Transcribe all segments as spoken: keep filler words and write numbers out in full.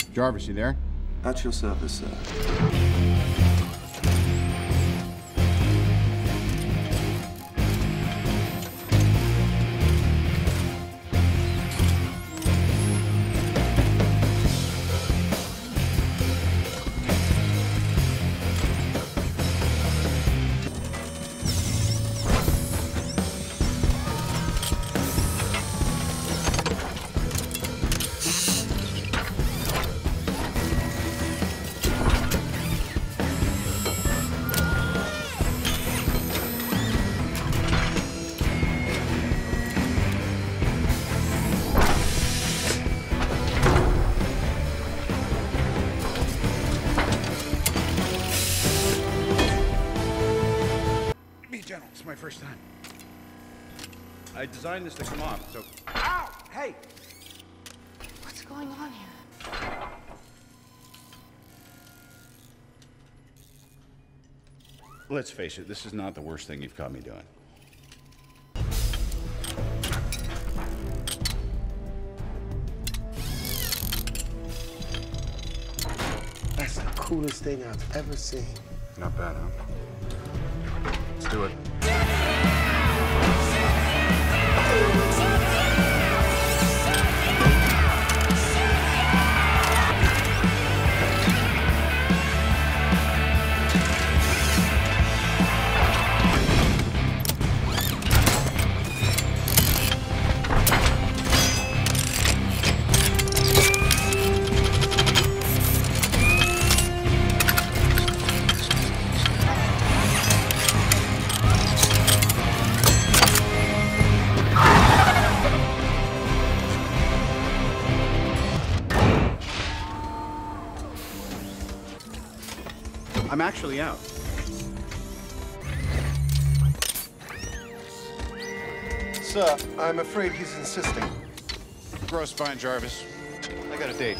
Jarvis, you there? At your service, sir. It's my first time. I designed this to come off, so... Ow! Hey! What's going on here? Let's face it, this is not the worst thing you've caught me doing. That's the coolest thing I've ever seen. Not bad, huh? Let's do it. I'm actually out. Sir, I'm afraid he's insisting. Grow spine, Jarvis. I got a date.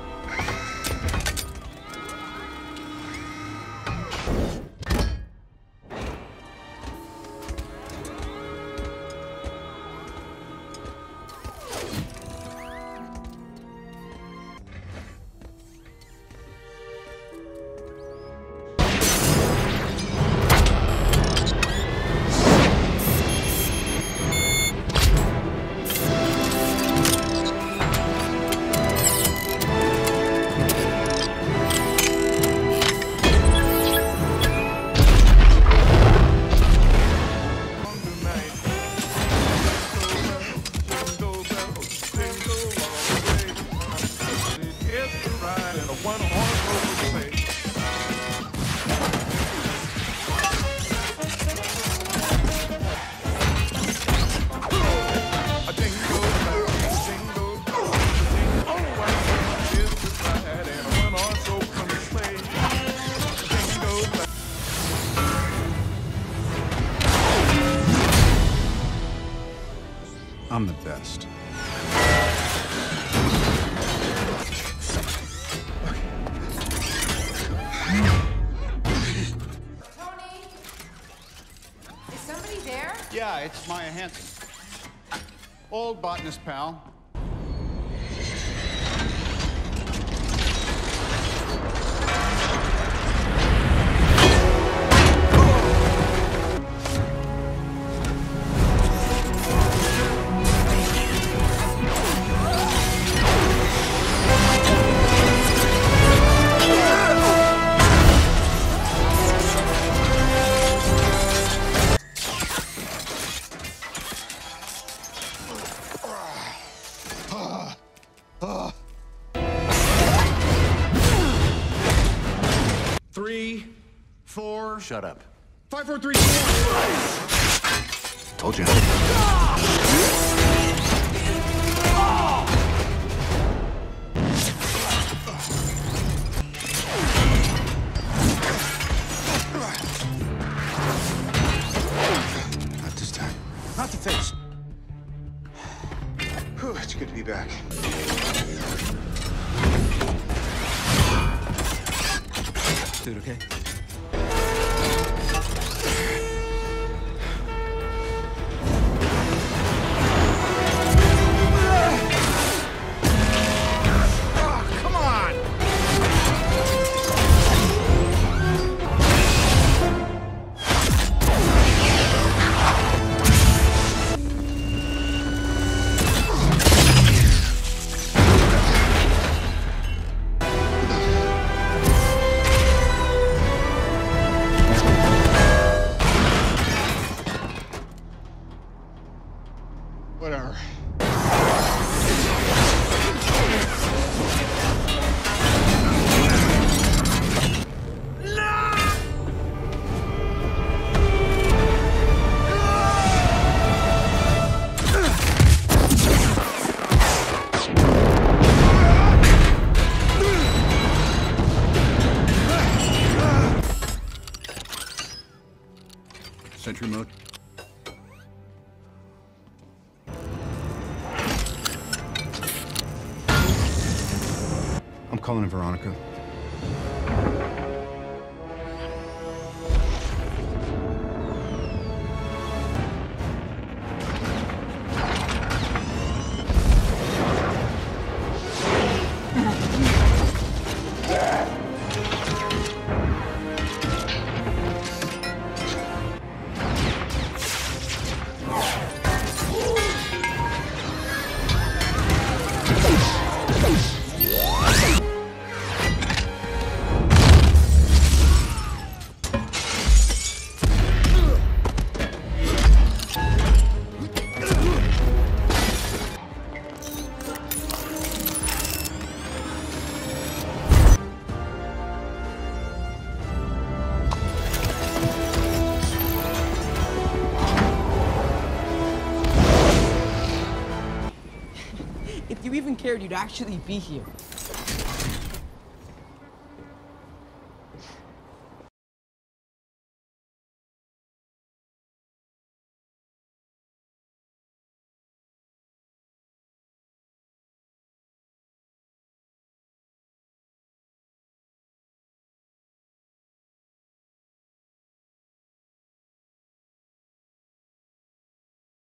I'm the best. Tony? Is somebody there? Yeah, it's Maya Hansen. Old botanist pal. Three, four. Shut up. Five, four, three, four. Told you. Not this time. Not the face. Whew, it's good to be back. Dude, okay? Oh, come on! calling in Veronica. If you even cared, you'd actually be here.